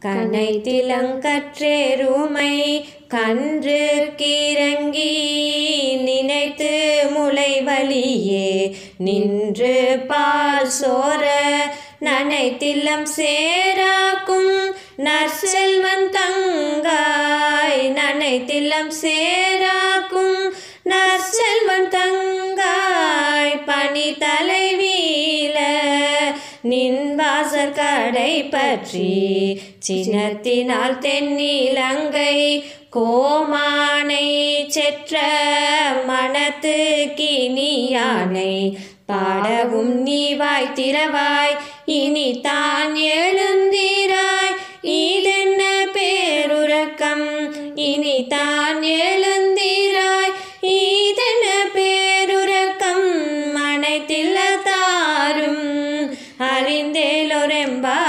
கனைத்திலங்கற்றேருமை கன்று கீரங்கி நினைத்து முளை வழியே நின்று பால் சோர நனைத்தில்லம் சேராக்கும் நற்செல்வன் தங்காய் நனைத்தில்லம் சேராக்கும் நற்செல்வன் தங்காய் பனி தலைவீல நின் வாசற் கடை பற்றி சினத்தினால் தென்னிலங்கை கோமானை செற்ற மனத்து கினியானை பாடவும் நீ வாய் திறவாய் இனி தான் எழுந்திராய் இதென்ன பேருறக்கம் இனி தான் எழுந்திராய் இதென்ன பேருறக்கம் அனைத்தில்ல தாரும் அறிந்தேலொரெம்பா